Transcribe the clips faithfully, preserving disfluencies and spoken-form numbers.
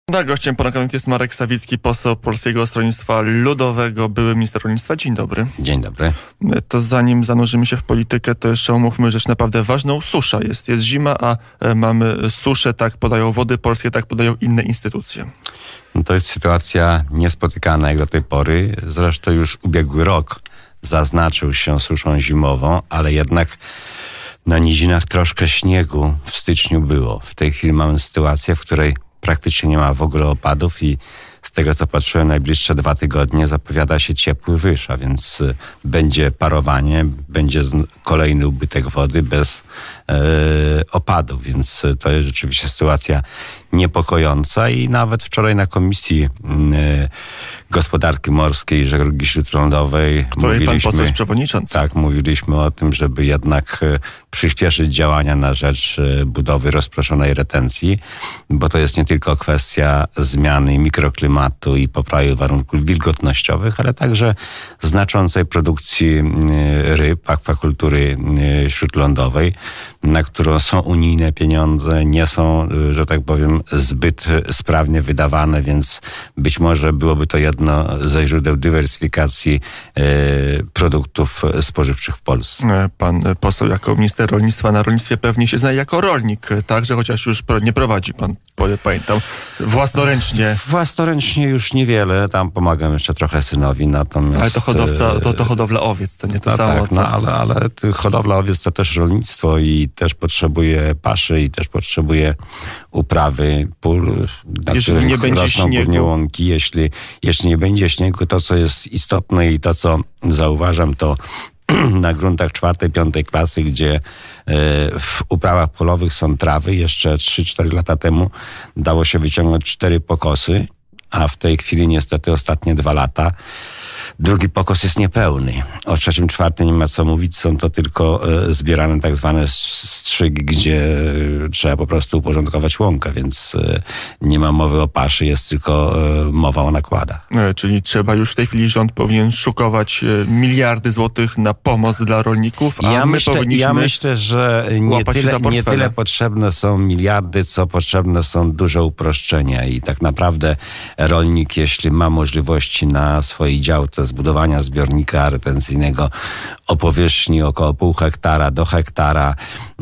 Na gościem poranka jest Marek Sawicki, poseł Polskiego Stronnictwa Ludowego, były minister rolnictwa. Dzień dobry. Dzień dobry. To zanim zanurzymy się w politykę, to jeszcze omówmy rzecz naprawdę ważną. Susza jest. Jest zima, a mamy suszę. Tak podają Wody Polskie, tak podają inne instytucje. No to jest sytuacja niespotykana jak do tej pory. Zresztą już ubiegły rok zaznaczył się suszą zimową, ale jednak na nizinach troszkę śniegu w styczniu było. W tej chwili mamy sytuację, w której praktycznie nie ma w ogóle opadów i z tego, co patrzyłem, najbliższe dwa tygodnie zapowiada się ciepły wyż, a więc będzie parowanie, będzie kolejny ubytek wody bez e, opadów, więc to jest rzeczywiście sytuacja niepokojąca i nawet wczoraj na Komisji e, Gospodarki Morskiej i Żeglugi Śródlądowej której pan poseł jest przewodniczący. Tak, mówiliśmy o tym, żeby jednak przyspieszyć działania na rzecz budowy rozproszonej retencji, bo to jest nie tylko kwestia zmiany mikroklimatu i poprawy warunków wilgotnościowych, ale także znaczącej produkcji ryb, akwakultury śródlądowej, na którą są unijne pieniądze, nie są, że tak powiem, zbyt sprawnie wydawane, więc być może byłoby to jedno ze źródeł dywersyfikacji e, produktów spożywczych w Polsce. Pan poseł jako minister rolnictwa na rolnictwie pewnie się zna jako rolnik, także chociaż już nie prowadzi pan, pamiętam, własnoręcznie. Własnoręcznie już niewiele, tam pomagam jeszcze trochę synowi, natomiast... Ale to hodowca, to, to hodowla owiec, to nie to no samo. Tak, no ale, ale hodowla owiec to też rolnictwo i też potrzebuje paszy i też potrzebuje uprawy pól, na jeżeli nie będzie rosną śniegu. Łąki. Jeśli, jeśli nie będzie śniegu, to co jest istotne i to co zauważam, to na gruntach czwartej, piątej klasy, gdzie w uprawach polowych są trawy, jeszcze trzy cztery lata temu dało się wyciągnąć cztery pokosy, a w tej chwili niestety ostatnie dwa lata drugi pokos jest niepełny. O trzecim, czwartym nie ma co mówić, są to tylko e, zbierane tak zwane strzygi, gdzie trzeba po prostu uporządkować łąkę, więc e, nie ma mowy o paszy, jest tylko e, mowa o nakładach. E, czyli trzeba już w tej chwili rząd powinien szukować e, miliardy złotych na pomoc dla rolników, a ja my myślę, powinniśmy Ja myślę, że nie tyle, nie tyle potrzebne są miliardy, co potrzebne są duże uproszczenia i tak naprawdę rolnik, jeśli ma możliwości na swojej działce zbudowania zbiornika retencyjnego o powierzchni około pół hektara do hektara,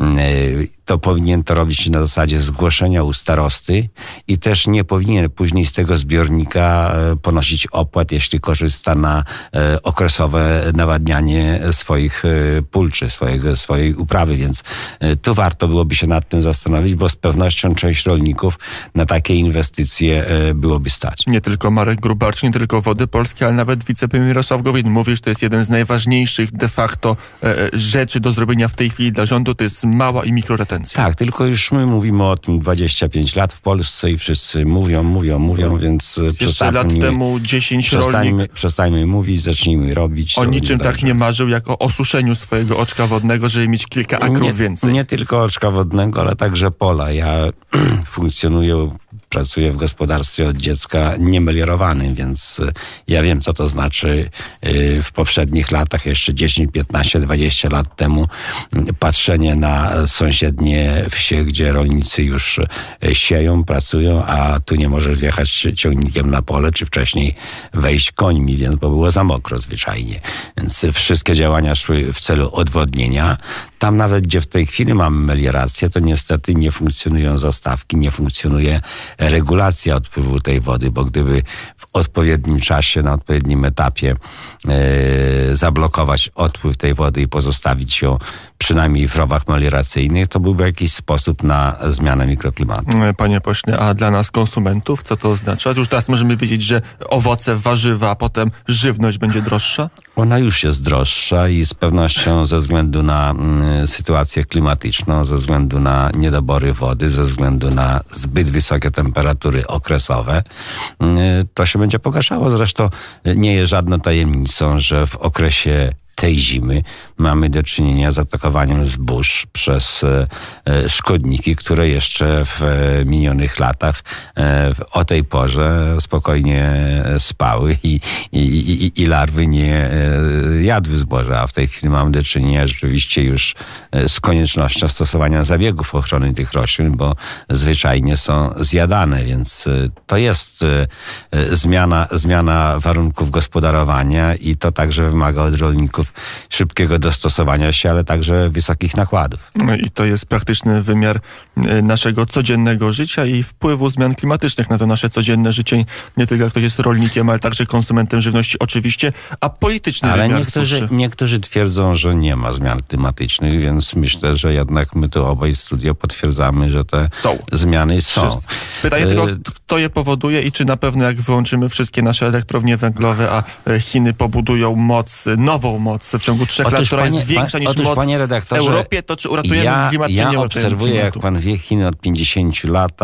to powinien to robić na zasadzie zgłoszenia u starosty i też nie powinien później z tego zbiornika ponosić opłat, jeśli korzysta na okresowe nawadnianie swoich pól czy swojego, swojej uprawy, więc tu warto byłoby się nad tym zastanowić, bo z pewnością część rolników na takie inwestycje byłoby stać. Nie tylko Marek Gróbarczyk, nie tylko Wody Polskie, ale nawet wicepremier Mirosław Gowin mówi, że to jest jeden z najważniejszych de facto rzeczy do zrobienia w tej chwili dla rządu, to jest mała i mikroretencja. Tak, tylko już my mówimy o tym dwadzieścia pięć lat w Polsce i wszyscy mówią, mówią, mówią, więc jeszcze lat temu dziesięć przestańmy, rolnik... przestańmy mówić, zacznijmy robić. O niczym tak nie marzył, jak o osuszeniu swojego oczka wodnego, żeby mieć kilka akrów nie, więcej. Nie tylko oczka wodnego, ale także pola. Ja funkcjonuję, pracuję w gospodarstwie od dziecka niemeliorowanym, więc ja wiem, co to znaczy w poprzednich latach, jeszcze dziesięć, piętnaście, dwadzieścia lat temu, patrzenie na sąsiednie wsie, gdzie rolnicy już sieją, pracują, a tu nie możesz wjechać ciągnikiem na pole, czy wcześniej wejść końmi, więc bo było za mokro zwyczajnie. Więc wszystkie działania szły w celu odwodnienia. Tam nawet, gdzie w tej chwili mamy meliorację, to niestety nie funkcjonują zastawki, nie funkcjonuje regulacja odpływu tej wody, bo gdyby w odpowiednim czasie, na odpowiednim etapie e, zablokować odpływ tej wody i pozostawić ją przynajmniej w rowach melioracyjnych, to byłby jakiś sposób na zmianę mikroklimatu. Panie pośle, a dla nas konsumentów co to oznacza? Już teraz możemy wiedzieć, że owoce, warzywa, a potem żywność będzie droższa? Ona już jest droższa i z pewnością ze względu na y, sytuację klimatyczną, ze względu na niedobory wody, ze względu na zbyt wysokie temperatury okresowe, y, to się będzie pogarszało. Zresztą nie jest żadną tajemnicą, że w okresie tej zimy mamy do czynienia z atakowaniem zbóż przez szkodniki, które jeszcze w minionych latach o tej porze spokojnie spały i, i, i, i larwy nie jadły zboża, a w tej chwili mamy do czynienia rzeczywiście już z koniecznością stosowania zabiegów ochrony tych roślin, bo zwyczajnie są zjadane, więc to jest zmiana, zmiana warunków gospodarowania i to także wymaga od rolników szybkiego dostosowania się, ale także wysokich nakładów. I to jest praktyczny wymiar naszego codziennego życia i wpływu zmian klimatycznych na to nasze codzienne życie. Nie tylko jak ktoś jest rolnikiem, ale także konsumentem żywności oczywiście, a polityczny ale wymiar niektórzy, suszy. niektórzy twierdzą, że nie ma zmian klimatycznych, więc myślę, że jednak my tu obaj w studio potwierdzamy, że te są. zmiany są. Pytanie tylko, kto je powoduje i czy na pewno jak wyłączymy wszystkie nasze elektrownie węglowe, a Chiny pobudują moc, nową moc w ciągu trzech otóż lat, która panie, jest większa niż otóż, moc panie w Europie, to czy uratujemy ja, klimat, ja czy nie Ja uratujemy obserwuję, klimatu? jak pan wie, Chiny od pięćdziesięciu lat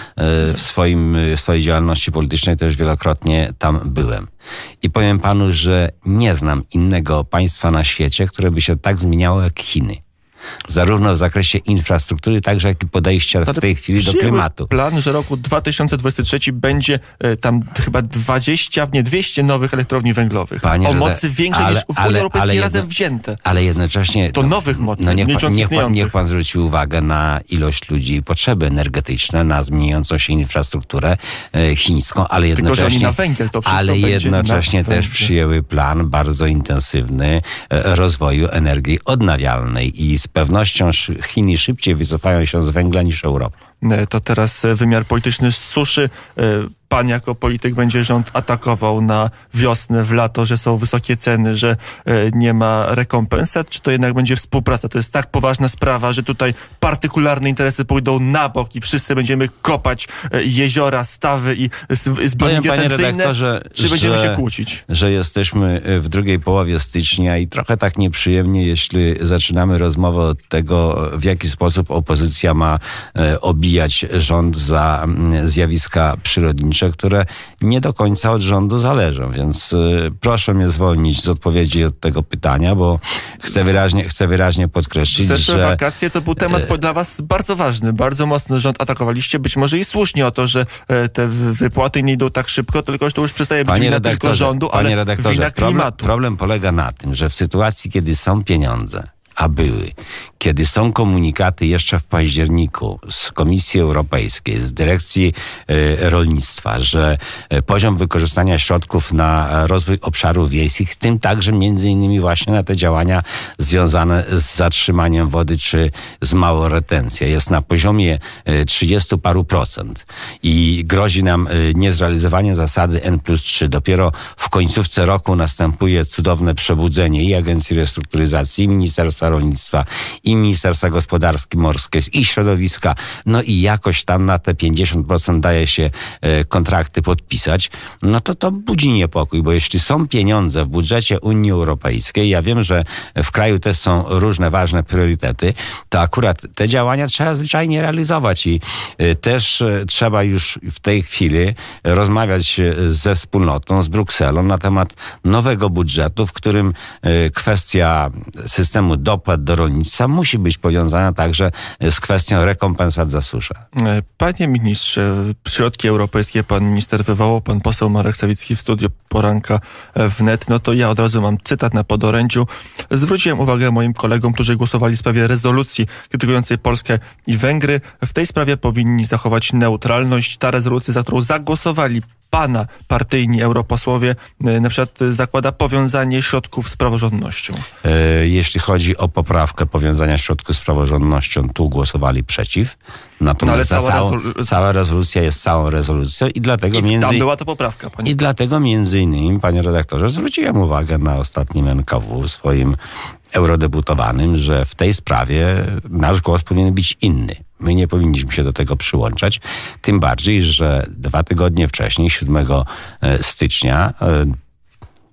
w, swoim, w swojej działalności politycznej też wielokrotnie tam byłem. I powiem panu, że nie znam innego państwa na świecie, które by się tak zmieniało jak Chiny. Zarówno w zakresie infrastruktury, także jak i podejścia w tej chwili do klimatu. Plan, że roku dwa tysiące dwudziestym trzecim będzie e, tam chyba dwadzieścia, nie dwieście nowych elektrowni węglowych. Panie o mocy większej ale, niż w Unii Europejskiej ale razem jedno, wzięte. Ale jednocześnie... To no, nowych mocy, no niech, nie pan, niech, pan, niech pan zwróci uwagę na ilość ludzi i potrzeby energetyczne, na zmieniającą się infrastrukturę e, chińską, ale Tylko, jednocześnie... że oni na węgiel to wszystko ale jednocześnie też węgiel. przyjęły plan bardzo intensywny e, rozwoju energii odnawialnej i z pewnością Chiny szybciej wycofają się z węgla niż Europa. To teraz wymiar polityczny z suszy. Pan jako polityk będzie rząd atakował na wiosnę, w lato, że są wysokie ceny, że nie ma rekompensat, czy to jednak będzie współpraca? To jest tak poważna sprawa, że tutaj partykularne interesy pójdą na bok i wszyscy będziemy kopać jeziora, stawy i zbiorniki retencyjne, czy będziemy że, się kłócić? Że jesteśmy w drugiej połowie stycznia i trochę tak nieprzyjemnie, jeśli zaczynamy rozmowę od tego, w jaki sposób opozycja ma obijać rząd za zjawiska przyrodnicze, które nie do końca od rządu zależą, więc y, proszę mnie zwolnić z odpowiedzi od tego pytania, bo chcę wyraźnie, chcę wyraźnie podkreślić, Zeszłe że... wakacje to był temat y, dla was bardzo ważny, bardzo mocno rząd atakowaliście, być może i słusznie o to, że y, te wypłaty nie idą tak szybko, tylko że to już przestaje być wina tylko rządu, ale wina klimatu. Problem, problem polega na tym, że w sytuacji, kiedy są pieniądze, a były, kiedy są komunikaty jeszcze w październiku z Komisji Europejskiej, z Dyrekcji y, Rolnictwa, że y, poziom wykorzystania środków na rozwój obszarów wiejskich, w tym także między innymi właśnie na te działania związane z zatrzymaniem wody czy z małą retencją, jest na poziomie y, trzydziestu paru procent i grozi nam y, niezrealizowanie zasady N plus trzy. Dopiero w końcówce roku następuje cudowne przebudzenie i Agencji Restrukturyzacji, i Ministerstwa Rolnictwa, i Ministerstwa Gospodarki Morskiej, i Środowiska, no i jakoś tam na te pięćdziesiąt procent daje się e, kontrakty podpisać, no to to budzi niepokój, bo jeśli są pieniądze w budżecie Unii Europejskiej, ja wiem, że w kraju też są różne ważne priorytety, to akurat te działania trzeba zwyczajnie realizować i e, też e, trzeba już w tej chwili rozmawiać ze wspólnotą, z Brukselą na temat nowego budżetu, w którym e, kwestia systemu dopłat do rolnictwa musi być powiązana także z kwestią rekompensat za suszę. Panie ministrze, środki europejskie pan minister wywołał, pan poseł Marek Sawicki w studiu Poranka wnet, no to ja od razu mam cytat na podorędziu. Zwróciłem uwagę moim kolegom, którzy głosowali w sprawie rezolucji krytykującej Polskę i Węgry. W tej sprawie powinni zachować neutralność. Ta rezolucja, za którą zagłosowali pana partyjni europosłowie, na przykład zakłada powiązanie środków z praworządnością. Jeśli chodzi o poprawkę powiązania środków z praworządnością, tu głosowali przeciw. Natomiast no, ale cała, rezolu- cała rezolucja jest całą rezolucją i dlatego I między tam była to poprawka. Panie. I dlatego między innymi, panie redaktorze, zwróciłem uwagę na ostatnim N K W swoim eurodeputowanym, że w tej sprawie nasz głos powinien być inny. My nie powinniśmy się do tego przyłączać, tym bardziej, że dwa tygodnie wcześniej, siódmego stycznia,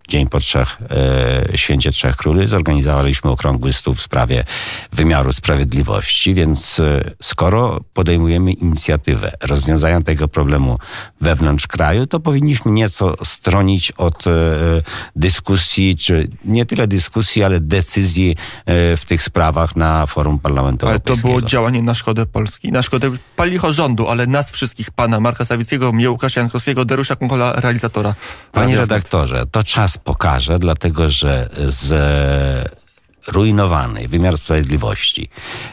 dzień po trzech, e, święcie Trzech Króli, zorganizowaliśmy okrągły stół w sprawie wymiaru sprawiedliwości, więc e, skoro podejmujemy inicjatywę rozwiązania tego problemu wewnątrz kraju, to powinniśmy nieco stronić od e, dyskusji, czy nie tyle dyskusji, ale decyzji e, w tych sprawach na forum Parlamentu Ale to Europejskiego. było działanie na szkodę Polski, na szkodę palicho rządu, ale nas wszystkich, pana Marka Sawickiego, mnie, Łukasza Jankowskiego, Dariusza Kunkola, realizatora. Panie redaktorze, to czas pokaże, dlatego że zrujnowany wymiar sprawiedliwości,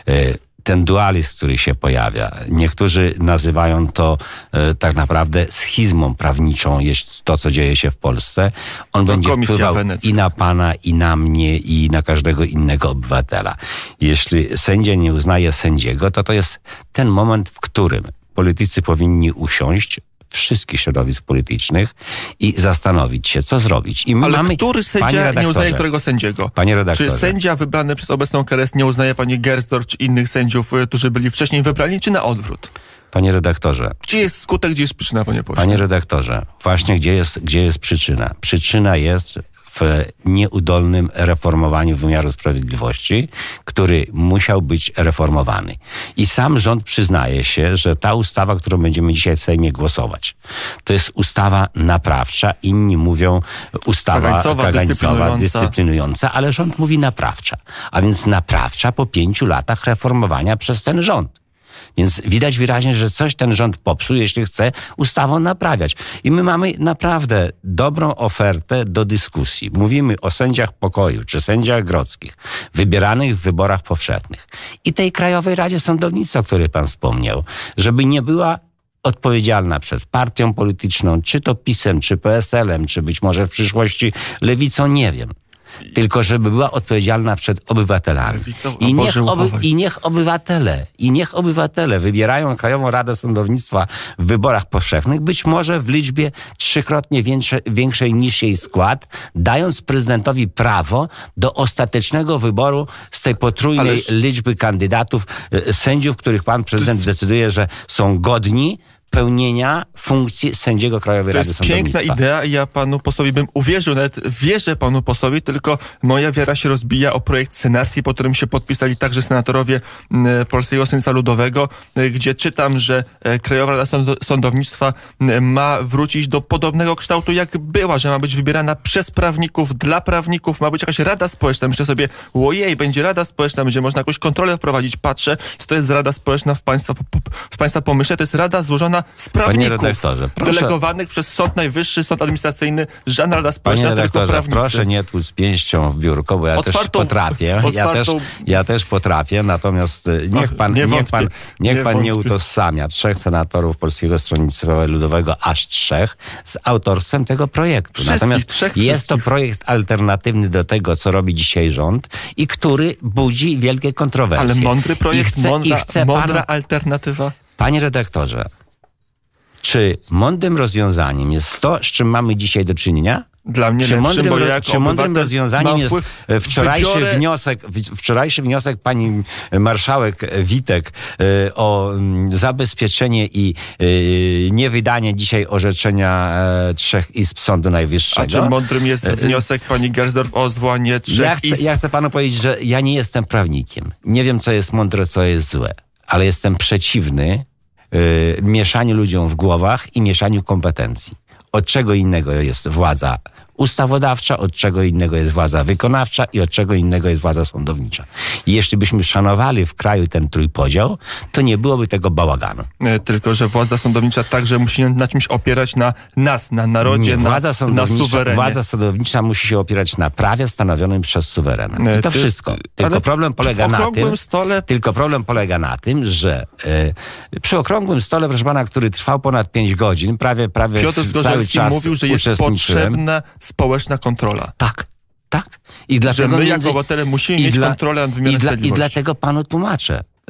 ten dualizm, który się pojawia, niektórzy nazywają to e, tak naprawdę schizmą prawniczą, jest to, co dzieje się w Polsce. On to będzie wpływał Wenecji. i na pana, i na mnie, i na każdego innego obywatela. Jeśli sędzia nie uznaje sędziego, to to jest ten moment, w którym politycy powinni usiąść, wszystkich środowisk politycznych i zastanowić się, co zrobić. I my Ale mamy, który sędzia nie uznaje którego sędziego? Panie redaktorze. Czy sędzia wybrany przez obecną K R S nie uznaje pani Gersdorf czy innych sędziów, którzy byli wcześniej wybrani, czy na odwrót? Panie redaktorze. Gdzie jest skutek, gdzie jest przyczyna, panie pośle? Panie redaktorze, właśnie gdzie jest, gdzie jest przyczyna? Przyczyna jest w nieudolnym reformowaniu wymiaru sprawiedliwości, który musiał być reformowany. I sam rząd przyznaje się, że ta ustawa, którą będziemy dzisiaj w Sejmie głosować, to jest ustawa naprawcza. Inni mówią ustawa kagańcowa, kagańcowa dyscyplinująca. dyscyplinująca, ale rząd mówi naprawcza. A więc naprawcza po pięciu latach reformowania przez ten rząd. Więc widać wyraźnie, że coś ten rząd popsuł, jeśli chce ustawą naprawiać. I my mamy naprawdę dobrą ofertę do dyskusji. Mówimy o sędziach pokoju, czy sędziach grodzkich, wybieranych w wyborach powszechnych. I tej Krajowej Radzie Sądownictwa, o której pan wspomniał, żeby nie była odpowiedzialna przed partią polityczną, czy to PiS-em, czy P S L-em, czy być może w przyszłości Lewicą, nie wiem. Tylko żeby była odpowiedzialna przed obywatelami. I niech, oby, I niech obywatele, i niech obywatele wybierają Krajową Radę Sądownictwa w wyborach powszechnych, być może w liczbie trzykrotnie większe, większej niż jej skład, dając prezydentowi prawo do ostatecznego wyboru z tej potrójnej Ależ... liczby kandydatów, sędziów, których pan prezydent jest... decyduje, że są godni pełnienia funkcji sędziego Krajowej Rady Sądownictwa. To jest piękna idea i ja panu posłowi bym uwierzył, nawet wierzę panu posłowi, tylko moja wiara się rozbija o projekt senacki, po którym się podpisali także senatorowie Polskiego Stronnictwa Ludowego, gdzie czytam, że Krajowa Rada Sądownictwa ma wrócić do podobnego kształtu, jak była, że ma być wybierana przez prawników, dla prawników, ma być jakaś rada społeczna. Myślę sobie, ojej, będzie rada społeczna, będzie można jakąś kontrolę wprowadzić. Patrzę, co to jest rada społeczna w państwa, w państwa pomyśle. To jest rada złożona z prawników, proszę, delegowanych przez Sąd Najwyższy, Sąd Administracyjny, żadna rada społeczna, Panie tylko prawnicy. Proszę nie tłuc pięścią w biurko, bo ja otwartą, też potrafię. Otwartą... Ja, też, ja też potrafię, natomiast niech pan nie, niech pan, niech nie, pan nie utożsamia trzech senatorów Polskiego Stronnictwa Ludowego, aż trzech, z autorstwem tego projektu. Wszystkich, natomiast trzech, jest wszystkich. to projekt alternatywny do tego, co robi dzisiaj rząd i który budzi wielkie kontrowersje. Ale mądry projekt, I chce, mądra, i chce mądra pan... alternatywa. Panie redaktorze, czy mądrym rozwiązaniem jest to, z czym mamy dzisiaj do czynienia? Dla mnie czy lepszym, mądrym, bo jak czy mądrym rozwiązaniem jest wczorajszy wybiorę... wniosek, wczorajszy wniosek pani marszałek Witek y, o y, zabezpieczenie i y, niewydanie dzisiaj orzeczenia y, trzech izb Sądu Najwyższego. A czy mądrym jest wniosek pani Gersdorf o zwołanie trzech ja chcę, izb? Ja chcę panu powiedzieć, że ja nie jestem prawnikiem. Nie wiem, co jest mądre, co jest złe. Ale jestem przeciwny y, mieszaniu ludziom w głowach i mieszaniu kompetencji. Od czego innego jest władza ustawodawcza, od czego innego jest władza wykonawcza i od czego innego jest władza sądownicza. I jeśli byśmy szanowali w kraju ten trójpodział, to nie byłoby tego bałaganu. Tylko, że władza sądownicza także musi na czymś opierać na nas, na narodzie, nie, władza na, sądownicza, na suwerenie. Władza sądownicza musi się opierać na prawie stanowionym przez suwerena. I to Ty, wszystko. Tylko problem polega na tym, stole... tylko problem polega na tym, że e, przy okrągłym stole, proszę pana, który trwał ponad pięć godzin, prawie, prawie Piotr cały czas mówił, że jest potrzebna społeczna kontrola. Tak, tak. I dlatego że my między... jako obywatele musimy mieć dla... kontrolę nad wymiarem I, dla... sprawiedliwości. I dlatego panu tłumaczę,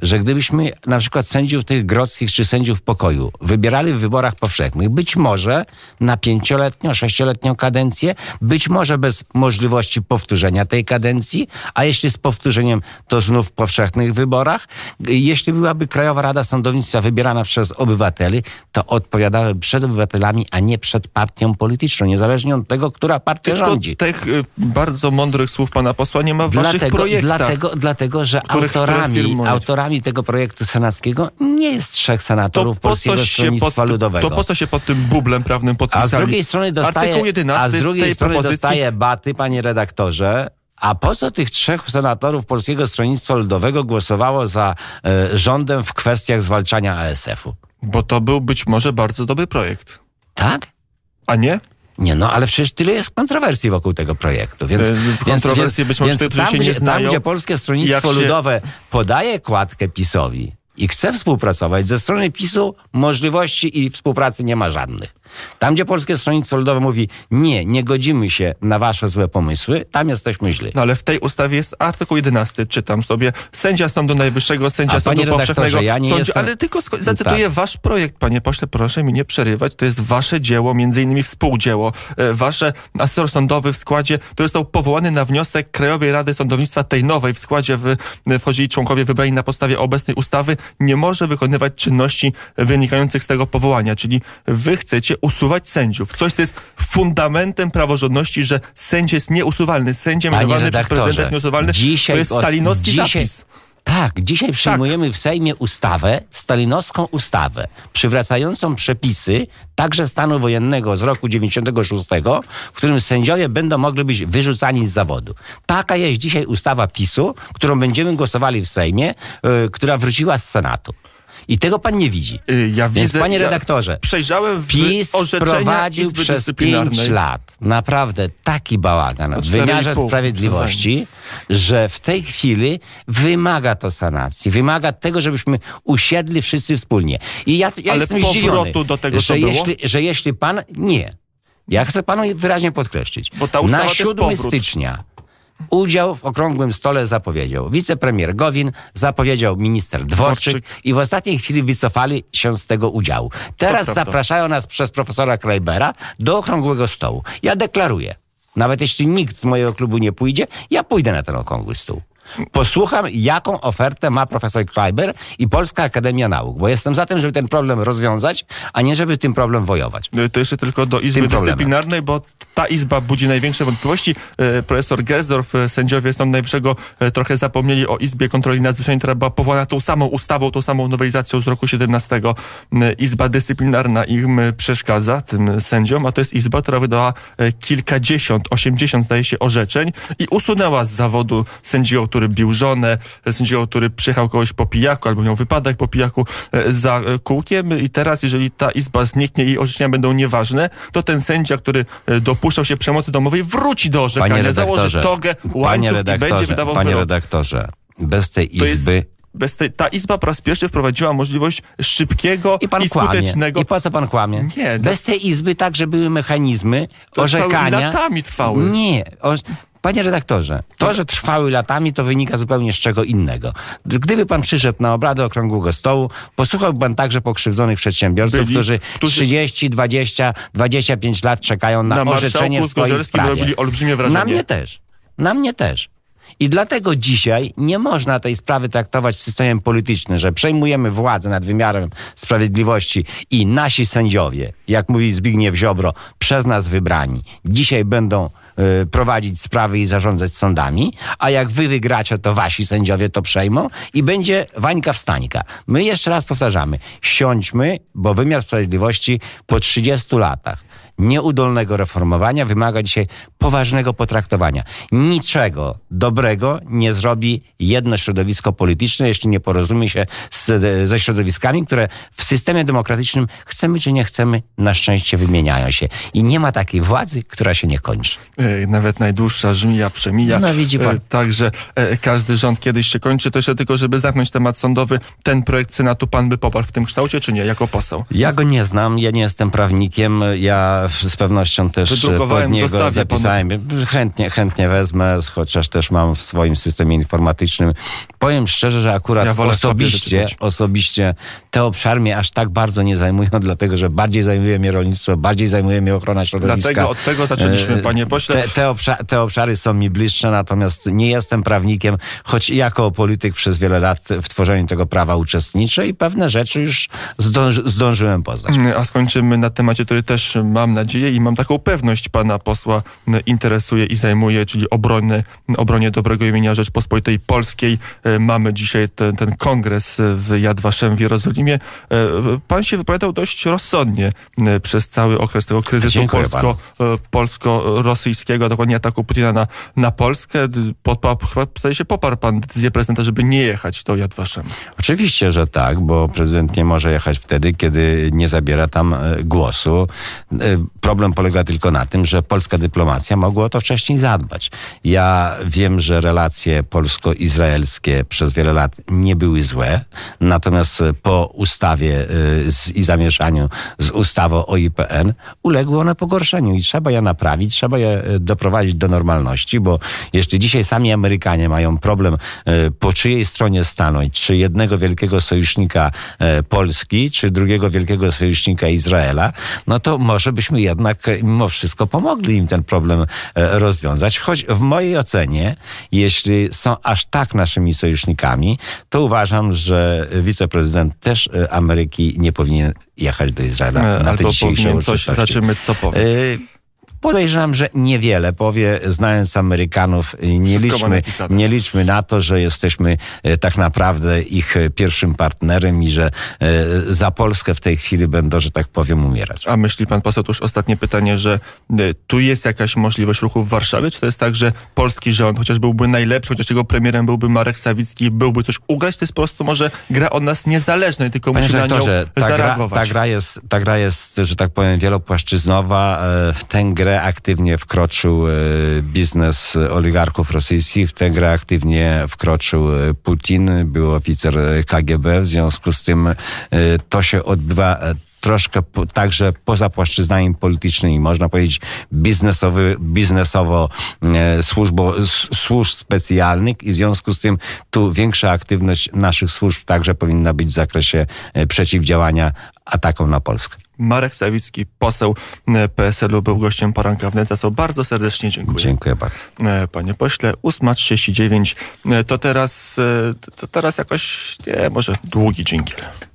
że gdybyśmy na przykład sędziów tych grodzkich czy sędziów pokoju wybierali w wyborach powszechnych, być może na pięcioletnią, sześcioletnią kadencję, być może bez możliwości powtórzenia tej kadencji, a jeśli z powtórzeniem, to znów w powszechnych wyborach. Jeśli byłaby Krajowa Rada Sądownictwa wybierana przez obywateli, to odpowiadałaby przed obywatelami, a nie przed partią polityczną, niezależnie od tego, która partia Tylko rządzi. tych y, bardzo mądrych słów pana posła nie ma w Dlatego, waszych projektach. dlatego, dlatego że których, autorami, autorami tego projektu senackiego nie jest trzech senatorów Polskiego Stronnictwa pod, Ludowego. To po co się pod tym bublem prawnym podpisali? A z drugiej strony dostaje, a z drugiej strony propozycji... dostaje baty, panie redaktorze. A po co tych trzech senatorów Polskiego Stronnictwa Ludowego głosowało za e, rządem w kwestiach zwalczania A S F u? Bo to był być może bardzo dobry projekt. Tak? A nie? Nie, no ale przecież tyle jest kontrowersji wokół tego projektu. Więc, w kontrowersji być może więc tych, którzy tam, się nie gdzie, znają, tam, gdzie Polskie Stronnictwo się... Ludowe podaje kładkę PiS-owi i chce współpracować, ze strony PiS-u możliwości i współpracy nie ma żadnych. Tam, gdzie Polskie Stronnictwo Ludowe mówi nie, nie godzimy się na wasze złe pomysły, tam jesteśmy źli. No ale w tej ustawie jest artykuł jedenasty, czytam sobie. Sędzia Sądu Najwyższego, sędzia A, Sądu Powszechnego. Ja nie sądzi, jestem... Ale tylko zacytuję tak. wasz projekt, panie pośle, proszę mi nie przerywać. To jest wasze dzieło, między innymi współdzieło. Wasze asesor sądowy w składzie, to został powołany na wniosek Krajowej Rady Sądownictwa, tej nowej w składzie w, wchodzili członkowie wybrani na podstawie obecnej ustawy, nie może wykonywać czynności wynikających z tego powołania. Czyli wy chcecie usuwać sędziów. Coś, co jest fundamentem praworządności, że sędzia jest nieusuwalny. Sędzia mianowany przez prezydenta jest nieusuwalny. Dzisiaj to jest stalinowski dzisiaj, zapis. Tak, dzisiaj przyjmujemy tak. w Sejmie ustawę, stalinowską ustawę, przywracającą przepisy także stanu wojennego z roku dziewięćdziesiątego szóstego, w którym sędziowie będą mogli być wyrzucani z zawodu. Taka jest dzisiaj ustawa PiS-u, którą będziemy głosowali w Sejmie, yy, która wróciła z Senatu. I tego pan nie widzi. Ja Więc widzę, panie ja redaktorze, przejrzałem w PiS prowadził przez pięć lat naprawdę taki bałagan w wymiarze sprawiedliwości, że w tej chwili wymaga to sanacji. Wymaga tego, żebyśmy usiedli wszyscy wspólnie. I ja, ja Ale jestem powrotu zdziwiony, do tego, że, co jeśli, było? że jeśli pan... Nie. Ja chcę panu wyraźnie podkreślić. Bo ta ustawa na to jest siódmego powrót. stycznia udział w okrągłym stole zapowiedział wicepremier Gowin, zapowiedział minister Dworczyk, Dworczyk i w ostatniej chwili wycofali się z tego udziału. Teraz zapraszają nas przez profesora Krajbera do okrągłego stołu. Ja deklaruję, nawet jeśli nikt z mojego klubu nie pójdzie, ja pójdę na ten okrągły stół. Posłucham, jaką ofertę ma profesor Krajber i Polska Akademia Nauk, bo jestem za tym, żeby ten problem rozwiązać, a nie żeby tym problem wojować. To jeszcze tylko do Izby Dyscyplinarnej, bo ta izba budzi największe wątpliwości. Profesor Gersdorf, sędziowie Sądu Najwyższego trochę zapomnieli o Izbie Kontroli Nadzwyczajnej, która była powołana tą samą ustawą, tą samą nowelizacją z roku siedemnastego. Izba Dyscyplinarna im przeszkadza, tym sędziom, a to jest izba, która wydała kilkadziesiąt, osiemdziesiąt zdaje się orzeczeń i usunęła z zawodu sędziego, który bił żonę, sędziego, który przyjechał kogoś po pijaku albo miał wypadek po pijaku za kółkiem i teraz, jeżeli ta izba zniknie i orzeczenia będą nieważne, to ten sędzia, który dopuszczał się przemocy domowej, wróci do orzekania, założy togę, łańcuch i będzie wydawał Panie wyrok. redaktorze, bez tej izby... Jest, bez tej, ta izba po raz pierwszy wprowadziła możliwość szybkiego i, pan i skutecznego... I po co pan kłamie? Nie, bez tej izby także były mechanizmy to orzekania... latami trwały. Nie, o... Panie redaktorze, to, że trwały latami, to wynika zupełnie z czego innego. Gdyby pan przyszedł na obrady okrągłego stołu, posłuchałby pan także pokrzywdzonych przedsiębiorców, Byli, którzy, którzy trzydzieści, dwadzieścia, dwadzieścia pięć lat czekają na, na orzeczenie w swojej sprawie. Robili olbrzymie wrażenie. Na mnie też. Na mnie też. I dlatego dzisiaj nie można tej sprawy traktować w systemie politycznym, że przejmujemy władzę nad wymiarem sprawiedliwości i nasi sędziowie, jak mówi Zbigniew Ziobro, przez nas wybrani, dzisiaj będą y, prowadzić sprawy i zarządzać sądami, a jak wy wygracie, to wasi sędziowie to przejmą i będzie wańka wstańka. My jeszcze raz powtarzamy, siądźmy, bo wymiar sprawiedliwości po trzydziestu latach nieudolnego reformowania wymaga dzisiaj poważnego potraktowania. Niczego dobrego nie zrobi jedno środowisko polityczne, jeśli nie porozumie się z, ze środowiskami, które w systemie demokratycznym, chcemy czy nie chcemy, na szczęście wymieniają się. I nie ma takiej władzy, która się nie kończy. Nawet najdłuższa żmija przemija. No widzi pan. Także każdy rząd kiedyś się kończy. To jeszcze tylko, żeby zamknąć temat sądowy, ten projekt Senatu pan by poparł w tym kształcie, czy nie, jako poseł? Ja go nie znam, ja nie jestem prawnikiem, ja z pewnością też pod niego zapisałem. Panu... Chętnie, chętnie wezmę, chociaż też mam w swoim systemie informatycznym. Powiem szczerze, że akurat ja osobiście, osobiście te obszary mnie aż tak bardzo nie zajmują, dlatego że bardziej zajmuje mnie rolnictwo, bardziej zajmuje mnie ochrona środowiska. Dlatego od tego zaczęliśmy, panie pośle. Te, te, obszary, te obszary są mi bliższe, natomiast nie jestem prawnikiem, choć jako polityk przez wiele lat w tworzeniu tego prawa uczestniczę i pewne rzeczy już zdąży, zdążyłem poznać. A skończymy na temacie, który też mam nadzieję i mam taką pewność pana posła interesuje i zajmuje, czyli obrony, obronie dobrego imienia Rzeczpospolitej Polskiej. Mamy dzisiaj ten, ten kongres w Yad Vashem w Jerozolimie. Pan się wypowiadał dość rozsądnie przez cały okres tego kryzysu polsko, polsko-rosyjskiego, dokładnie ataku Putina na, na Polskę. Zdaje się, poparł pan decyzję prezydenta, żeby nie jechać do Yad Vashem. Oczywiście, że tak, bo prezydent nie może jechać wtedy, kiedy nie zabiera tam głosu. Problem polega tylko na tym, że polska dyplomacja mogła o to wcześniej zadbać. Ja wiem, że relacje polsko-izraelskie przez wiele lat nie były złe, natomiast po ustawie i zamieszaniu z ustawą o I P N uległy one pogorszeniu i trzeba je naprawić, trzeba je doprowadzić do normalności, bo jeśli dzisiaj sami Amerykanie mają problem, po czyjej stronie stanąć, czy jednego wielkiego sojusznika Polski, czy drugiego wielkiego sojusznika Izraela, no to może byśmy jednak mimo wszystko pomogli im ten problem rozwiązać. Choć w mojej ocenie, jeśli są aż tak naszymi sojusznikami, to uważam, że wiceprezydent też Ameryki nie powinien jechać do Izraela na Albo te dzisiejsze coś, zobaczymy, co powie. Y Podejrzewam, że niewiele powie, znając Amerykanów, nie liczmy, nie liczmy na to, że jesteśmy tak naprawdę ich pierwszym partnerem i że za Polskę w tej chwili będą, że tak powiem, umierać. A myśli pan poseł, to już ostatnie pytanie, że tu jest jakaś możliwość ruchu w Warszawie? Czy to jest tak, że polski rząd, chociaż byłby najlepszy, chociaż jego premierem byłby Marek Sawicki, byłby coś ugrać? To jest po prostu może gra od nas niezależna i tylko musi na nią ta zareagować. Gra, ta, gra jest, ta gra jest, że tak powiem, wielopłaszczyznowa. W tę grę aktywnie wkroczył biznes oligarchów rosyjskich, w tę grę aktywnie wkroczył Putin, był oficer K G B, w związku z tym to się odbywa troszkę po, także poza płaszczyznami politycznymi, można powiedzieć biznesowy, biznesowo e, służbo, służb specjalnych i w związku z tym tu większa aktywność naszych służb także powinna być w zakresie e, przeciwdziałania atakom na Polskę. Marek Sawicki, poseł P S L u, był gościem Poranka Wnet, za co bardzo serdecznie dziękuję. Dziękuję bardzo. Panie pośle, ósma trzydzieści dziewięć, to teraz, to teraz jakoś, nie, może długi dżingiel.